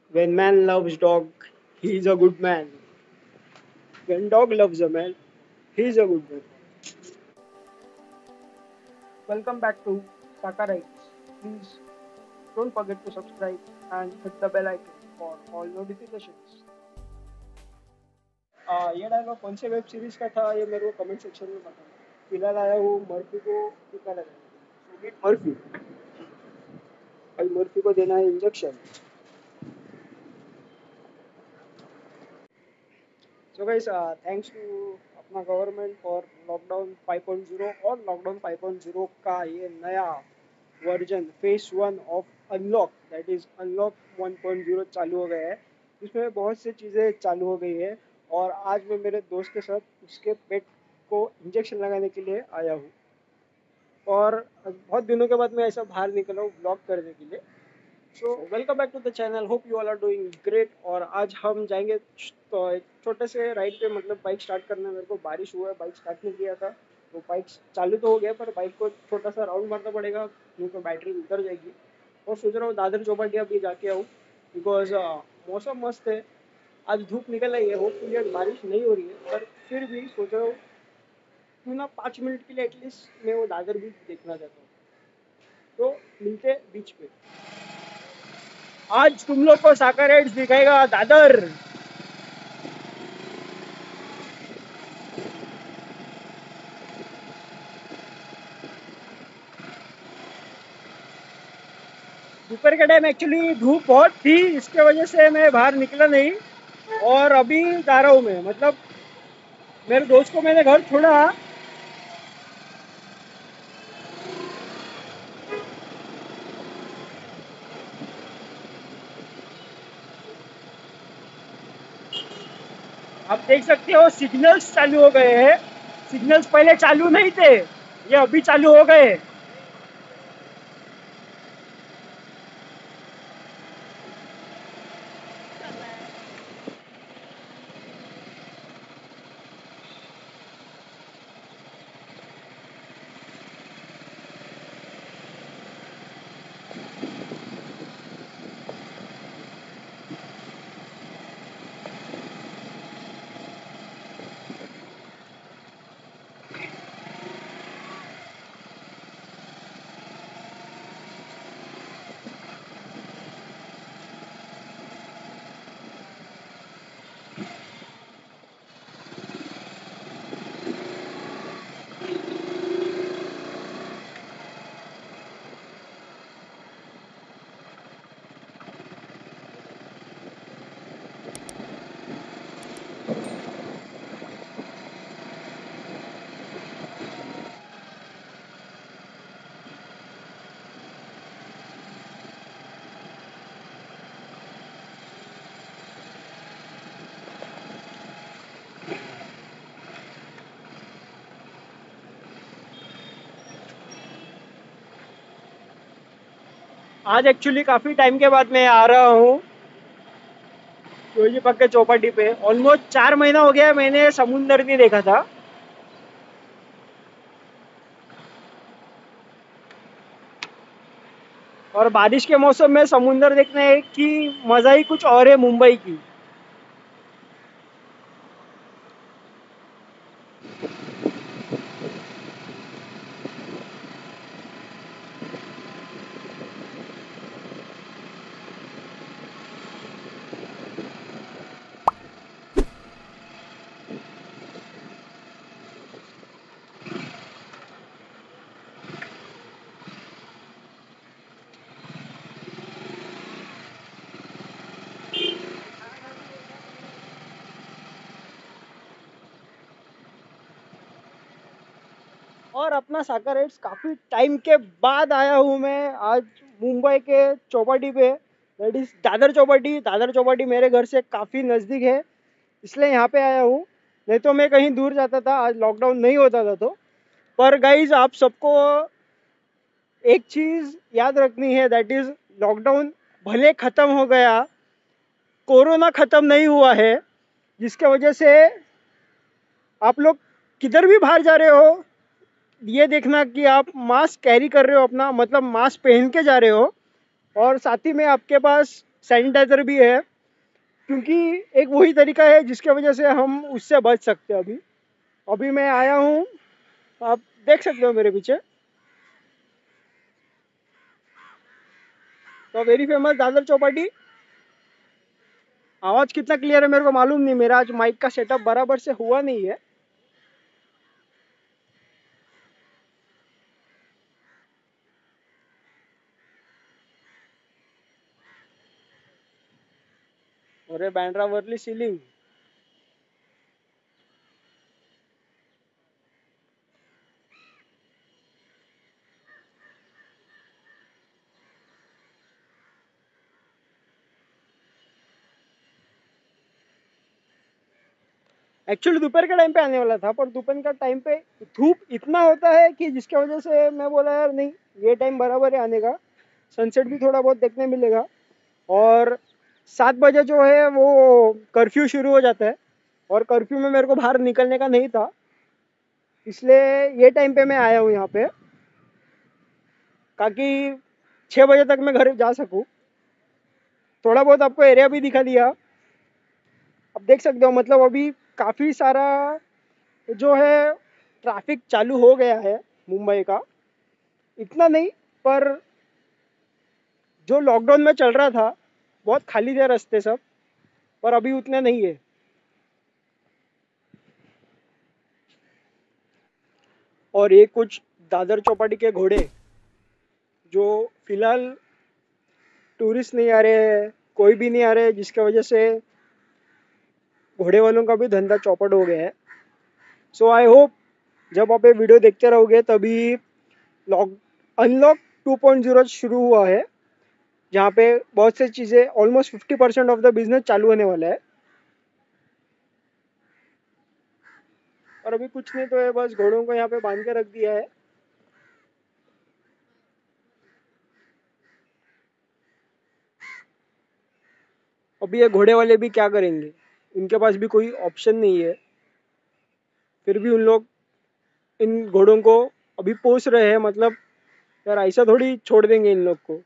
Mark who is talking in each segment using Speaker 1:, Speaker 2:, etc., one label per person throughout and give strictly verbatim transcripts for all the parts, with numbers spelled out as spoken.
Speaker 1: When man loves dog, he is a good man. When dog loves a man, he is a good man. Welcome back to Sakarites. Please don't forget to subscribe and hit the bell icon for all notifications. आ, ये dialogue कौन से web series का था ये मेरे को comment section में बताना। फिलहाल आया हूँ मर्फी को टीका लगाने। So meet Murphy. भाई मर्फी को देना है injection. So guys, uh, thanks to अपना government for lockdown five point zero और लॉकडाउन फाइव पॉइंट ज़ीरो का ये नया version phase one of unlock that is unlock one point zero चालू हो गया है। इसमें बहुत सी चीज़ें चालू हो गई है और आज मैं मेरे दोस्त के साथ उसके पेट को इंजेक्शन लगाने के लिए आया हूँ और बहुत दिनों के बाद मैं ऐसा बाहर निकला हूँ ब्लॉग करने के लिए। So welcome back to the channel, hope you all are doing great. और आज हम जाएंगे तो एक छोटे से राइड पे, मतलब बाइक स्टार्ट करना। मेरे को बारिश हुआ है, बाइक स्टार्ट नहीं किया था तो बाइक चालू तो हो गया पर बाइक को छोटा सा राउंड मारना पड़ेगा क्योंकि बैटरी उतर जाएगी। और सोच रहा हूँ दादर चौपाटिया भी जाके आऊँ बिकॉज मौसम मस्त है। आज धूप निकल आई है, होपफुली आज बारिश नहीं हो रही है पर फिर भी सोच रहा हूँ क्यों ना पाँच मिनट के लिए एटलीस्ट मैं वो दादर बीच देखना चाहता हूँ। तो मिलते बीच पे। आज तुम लोग को साकर राइड्स दिखाएगा दादर। दोपहर के टाइम एक्चुअली धूप बहुत थी, इसके वजह से मैं बाहर निकला नहीं और अभी जा रहा हूँ मैं। मतलब मेरे दोस्त को मैंने घर छोड़ा। आप देख सकते हो सिग्नल्स चालू हो गए हैं। सिग्नल्स पहले चालू नहीं थे, ये अभी चालू हो गए। आज एक्चुअली काफी टाइम के बाद मैं आ रहा हूँ शिवाजी पार्क के चौपाटी पे। ऑलमोस्ट चार महीना हो गया मैंने समुंदर नहीं देखा था। और बारिश के मौसम में समुंदर देखने की मजा ही कुछ और है मुंबई की। और अपना साकर राइड्स काफ़ी टाइम के बाद आया हूँ मैं आज मुंबई के चौपाटी पे, दैट इज दादर चौपाटी। दादर चौपाटी मेरे घर से काफ़ी नज़दीक है इसलिए यहाँ पे आया हूँ, नहीं तो मैं कहीं दूर जाता था। आज लॉकडाउन नहीं होता था तो। पर गाइज आप सबको एक चीज़ याद रखनी है, दैट इज़ लॉकडाउन भले ख़त्म हो गया, कोरोना ख़त्म नहीं हुआ है। जिसके वजह से आप लोग किधर भी बाहर जा रहे हो ये देखना कि आप मास्क कैरी कर रहे हो अपना, मतलब मास्क पहन के जा रहे हो और साथ ही में आपके पास सैनिटाइजर भी है, क्योंकि एक वही तरीका है जिसके वजह से हम उससे बच सकते हैं। अभी अभी मैं आया हूँ, आप देख सकते हो मेरे पीछे, तो वेरी फेमस दादर चौपाटी। आवाज़ कितना क्लियर है मेरे को मालूम नहीं, मेरा आज माइक का सेटअप बराबर से हुआ नहीं है। अरे बँड्रा वरली सीलिंग। एक्चुअली दोपहर के टाइम पे आने वाला था, पर दोपहर का टाइम पे धूप इतना होता है कि जिसकी वजह से मैं बोला यार नहीं, ये टाइम बराबर है आने का, सनसेट भी थोड़ा बहुत देखने मिलेगा। और सात बजे जो है वो कर्फ्यू शुरू हो जाता है, और कर्फ्यू में मेरे को बाहर निकलने का नहीं था, इसलिए ये टाइम पे मैं आया हूँ यहाँ पे, ताकि छः बजे तक मैं घर जा सकूँ। थोड़ा बहुत आपको एरिया भी दिखा दिया, अब देख सकते हो। मतलब अभी काफ़ी सारा जो है ट्रैफिक चालू हो गया है मुंबई का, इतना नहीं, पर जो लॉकडाउन में चल रहा था बहुत खाली थे रास्ते सब, पर अभी उतने नहीं है। और ये कुछ दादर चौपाटी के घोड़े, जो फिलहाल टूरिस्ट नहीं आ रहे हैं, कोई भी नहीं आ रहे, जिसकी वजह से घोड़े वालों का भी धंधा चौपट हो गया है। सो आई होप जब आप ये वीडियो देखते रहोगे तभी lock unlock two point zero शुरू हुआ है, जहाँ पे बहुत सी चीज़ें almost fifty percent of the business चालू होने वाला है। और अभी कुछ नहीं तो है, बस घोड़ों को यहाँ पे बांध के रख दिया है। अभी ये घोड़े वाले भी क्या करेंगे, इनके पास भी कोई ऑप्शन नहीं है, फिर भी उन लोग इन घोड़ों को अभी पोस रहे हैं। मतलब यार ऐसा थोड़ी छोड़ देंगे इन लोग को।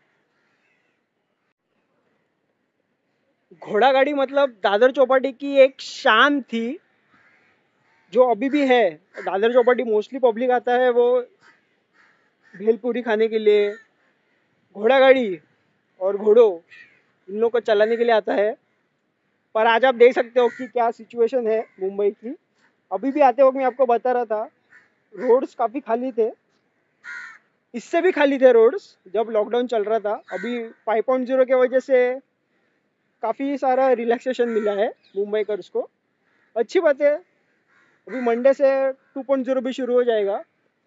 Speaker 1: घोड़ा गाड़ी मतलब दादर चौपाटी की एक शान थी, जो अभी भी है। दादर चौपाटी मोस्टली पब्लिक आता है वो भेलपूरी खाने के लिए, घोड़ा गाड़ी और घोड़ों इन लोग को चलाने के लिए आता है। पर आज आप देख सकते हो कि क्या सिचुएशन है मुंबई की। अभी भी आते वक्त मैं आपको बता रहा था, रोड्स काफ़ी खाली थे, इससे भी खाली थे रोड्स जब लॉकडाउन चल रहा था। अभी फाइव पॉइंट ज़ीरो की वजह से काफ़ी सारा रिलैक्सेशन मिला है मुंबईकर्स को, अच्छी बात है। अभी मंडे से टू पॉइंट ज़ीरो भी शुरू हो जाएगा।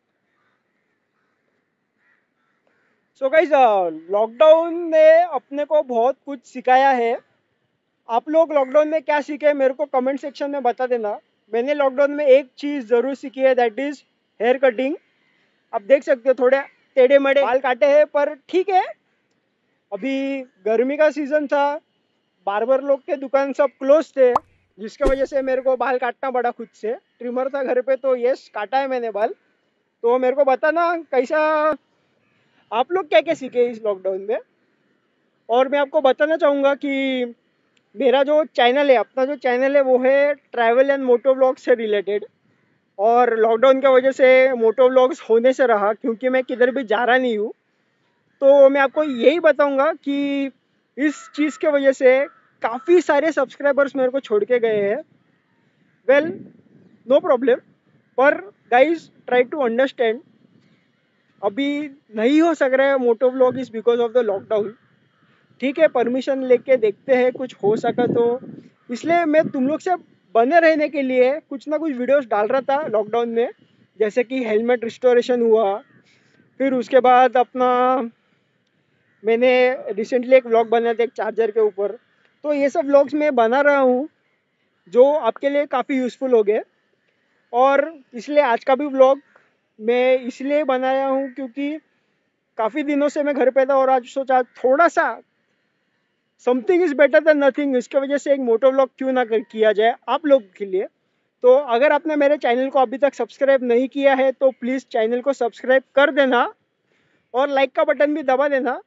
Speaker 1: सो गाइस, लॉकडाउन ने अपने को बहुत कुछ सिखाया है। आप लोग लॉकडाउन में क्या सीखे मेरे को कमेंट सेक्शन में बता देना। मैंने लॉकडाउन में एक चीज़ ज़रूर सीखी है, दैट इज़ हेयर कटिंग। आप देख सकते हो थोड़े टेढ़े मेढ़े बाल काटे हैं, पर ठीक है। अभी गर्मी का सीज़न था, बार्बर लोग के दुकान सब क्लोज थे, जिसके वजह से मेरे को बाल काटना पड़ा खुद से। ट्रिमर था घर पे तो यस काटा है मैंने बाल। तो मेरे को बताना कैसा, आप लोग क्या क्या सीखे इस लॉकडाउन में। और मैं आपको बताना चाहूँगा कि मेरा जो चैनल है, अपना जो चैनल है वो है ट्रैवल एंड मोटो व्लॉग से रिलेटेड। और लॉकडाउन की वजह से मोटो व्लॉग्स होने से रहा, क्योंकि मैं किधर भी जा रहा नहीं हूँ। तो मैं आपको यही बताऊँगा कि इस चीज़ के वजह से काफ़ी सारे सब्सक्राइबर्स मेरे को छोड़ के गए हैं। वेल, नो प्रॉब्लम, पर गाइज ट्राई टू अंडरस्टैंड, अभी नहीं हो सक रहा है moto vlog is because of the lockdown. ठीक है, परमिशन लेके देखते हैं कुछ हो सका तो। इसलिए मैं तुम लोग से बने रहने के लिए कुछ ना कुछ वीडियोस डाल रहा था लॉकडाउन में, जैसे कि हेलमेट रिस्टोरेशन हुआ, फिर उसके बाद अपना मैंने रिसेंटली एक व्लॉग बनाया था एक चार्जर के ऊपर। तो ये सब व्लॉग्स मैं बना रहा हूँ जो आपके लिए काफ़ी यूज़फुल हो गए। और इसलिए आज का भी व्लॉग मैं इसलिए बनाया हूँ क्योंकि काफ़ी दिनों से मैं घर पे था, और आज सोचा थोड़ा सा something is better than nothing, इसके वजह से एक मोटो व्लॉग क्यों ना कर किया जाए आप लोग के लिए। तो अगर आपने मेरे चैनल को अभी तक सब्सक्राइब नहीं किया है तो प्लीज़ चैनल को सब्सक्राइब कर देना, और लाइक का बटन भी दबा देना,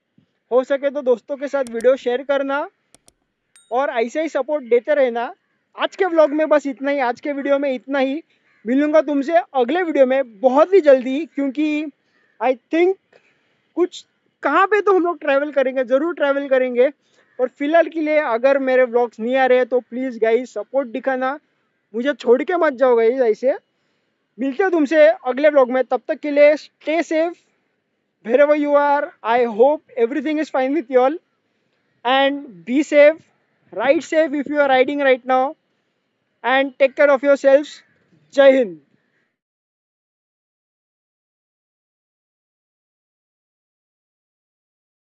Speaker 1: हो सके तो दोस्तों के साथ वीडियो शेयर करना और ऐसे ही सपोर्ट देते रहना। आज के व्लॉग में बस इतना ही, आज के वीडियो में इतना ही। मिलूंगा तुमसे अगले वीडियो में बहुत ही जल्दी, क्योंकि आई थिंक कुछ कहाँ पे तो हम लोग ट्रैवल करेंगे, ज़रूर ट्रैवल करेंगे। और फिलहाल के लिए अगर मेरे व्लॉग्स नहीं आ रहे तो प्लीज़ गाइस सपोर्ट दिखाना, मुझे छोड़ के मत जाओ गाइस ऐसे। मिलते हैं तुमसे अगले व्लॉग में, तब तक के लिए stay safe wherever you are. I hope everything is fine with you all, and be safe, ride safe if you are riding right now, and take care of yourselves. Jai Hind.